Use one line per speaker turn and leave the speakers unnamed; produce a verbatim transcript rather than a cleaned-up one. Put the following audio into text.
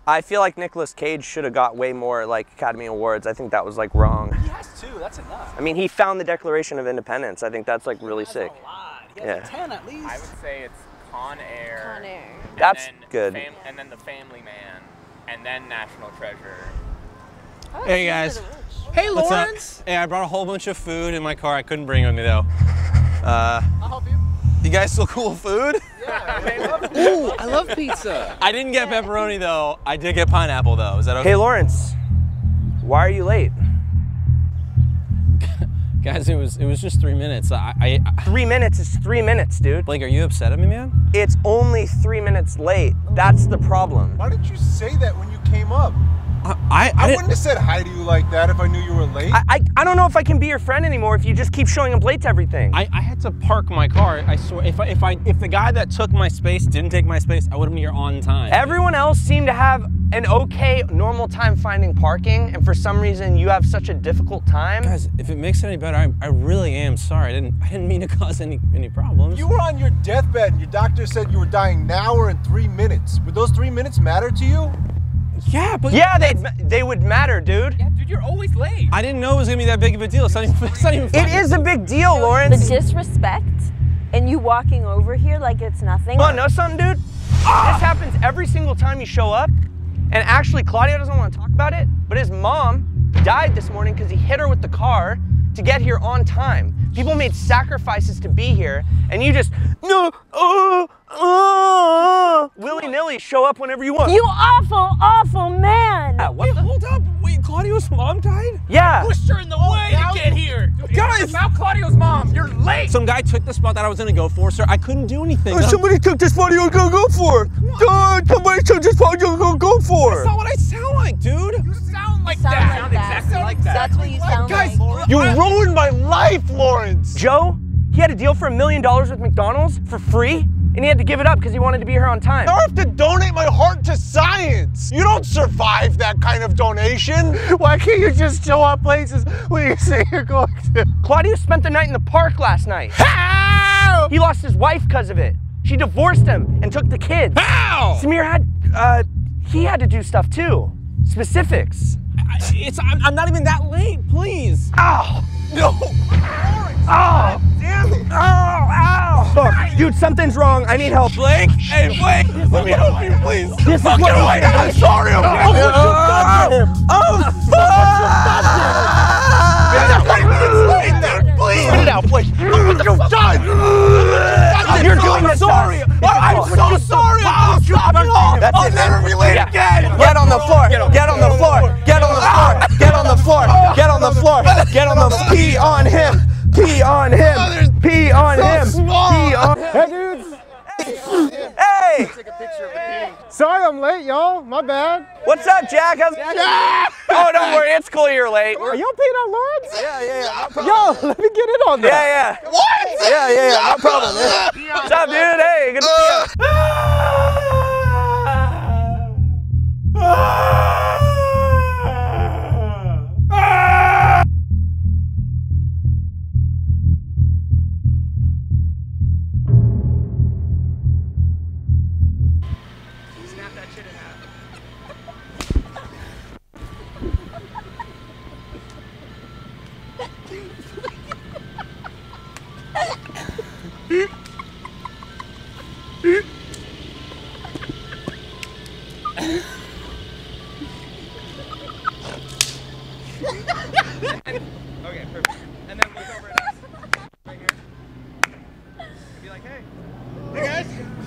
I feel like Nicolas Cage should have got way more like Academy Awards. I think that was like wrong.
He has two, that's enough.
I mean, he found the Declaration of Independence. I think that's like really
That's
sick.
a lot. He has
Yeah.
like ten at least.
I would say it's Con Air.
Con Air.
and
That's
then
good.
Fam and then The Family Man, and then National Treasure.
Oh,
Hey,
Secret
guys.
of the Witch.
Hey,
What's up?
Lawrence.
Hey, I brought a whole bunch of food in my car. I couldn't bring it with me though. Uh,
I'll help you.
you guys still cool with food?
Yeah. Ooh, I love pizza.
I didn't get pepperoni though. I did get pineapple though. Is that okay?
Hey, Lawrence, why are you late?
Guys, it was it was just three minutes. I, I, I
Three minutes is three minutes, dude.
Blake, are you upset at me, man?
It's only three minutes late. That's the problem.
Why didn't you say that when you came up?
I I,
I,
I didn't.
wouldn't have said hi to you like that if I knew you were late.
I, I, I don't know if I can be your friend anymore if you just keep showing up late to everything.
I, I had to park my car. I swear, if I, if I if the guy that took my space didn't take my space, I would have been here on time.
Everyone else seemed to have an okay normal time finding parking, and for some reason you have such a difficult time.
Guys, if it makes it any better, I, I really am sorry. I didn't I didn't mean to cause any any problems.
You were on your deathbed and your doctor said you were dying now or in three minutes. Would those three minutes matter to you?
Yeah, but
Yeah, they they would matter, dude.
Yeah, dude, you're always late.
I didn't know it was gonna be that big of a deal. It's not even. It's not even.
It is a big deal,
The
Lawrence.
disrespect and you walking over here like it's nothing.
You wanna know something, dude? This happens every single time you show up. And actually, Claudio doesn't want to talk about it, but his mom died this morning because he hit her with the car to get here on time. People made sacrifices to be here, and you just, no, uh, uh, willy-nilly show up whenever you want.
You awful, awful man.
Ah, what
Wait,
the?
hold up. Wait, Claudio's mom died?
Yeah.
Pushed her in the way to get here.
Guys!
About Claudio's mom, you're late.
Some guy took the spot that I was gonna go for, sir. I couldn't do anything.
Oh, somebody took this spot you're gonna go for. God, somebody took this spot you're gonna go for.
That's not what I sound like, dude.
You sound like
Sound
that.
like that.
Exactly like that.
That's what you sound
Guys,
like.
You ruined my life, Lawrence!
Joe, he had a deal for a million dollars with McDonald's for free, and he had to give it up because he wanted to be here on time.
Now I have to donate my heart to science. You don't survive that kind of donation. Why can't you just show up places when you say you're going to?
Claudio spent the night in the park last night.
How?
He lost his wife because of it. She divorced him and took the kids.
How?
Samir had, uh, he had to do stuff too. Specifics.
I, it's. I'm, I'm not even that late. Please.
Ow!
No.
Ow!
Damn it.
Ow! Ow! Fuck. Dude, something's wrong. I need help.
Blake. Hey, Blake. Let me help you, please.
This is what
Get away. I'm sorry. I'm
Oh, fuck!
Please. Get it out, please. What the fuck?
You're doing this.
sorry.
I'm
so sorry. I'll stop it all.
That's
I'll
it.
never be late
Yeah.
again.
Get on the floor. Get on the floor. Get on the floor. Get on the floor. Get on the floor. Get on the pee on him. Pee on him. Pee on him. Pee on him.
Hey, dudes.
Hey!
Take a picture of the king.
Sorry I'm late, y'all. My bad.
What's up, Jack? How's Oh, don't worry. It's cool you're late.
Are y'all peeing on Lawrence?
Yeah, yeah, yeah. No problem.
Yo, let me get in on that.
Yeah, yeah.
What?
Yeah, yeah, yeah. No problem. Yeah. What's up, dude? Hey, good to see you. Snap that shit in half. Okay, perfect. And then look over at us. Right here. And be like, hey. Hey guys.